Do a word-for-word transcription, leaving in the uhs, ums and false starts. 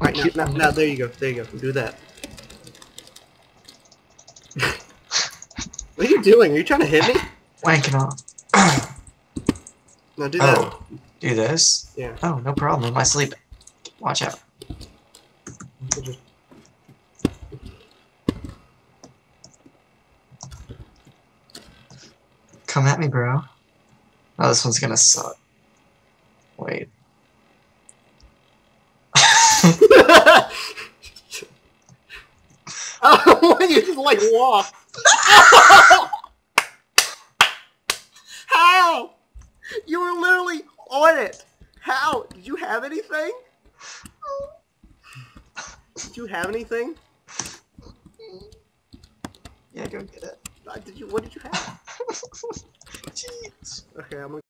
Alright, now, now, now, there you go. There you go. Do that. What are you doing? Are you trying to hit me? Wanking off. No, do that. Oh, do this? Yeah. Oh, no problem. Am I sleeping? Watch out. Just... Come at me, bro. Oh, this one's gonna suck. Wait. Oh, you just like walk. How? You were literally on it. How? Did you have anything? Did you have anything? Yeah, go get it. Uh, did you? What did you have? Jeez. Okay, I'm gonna.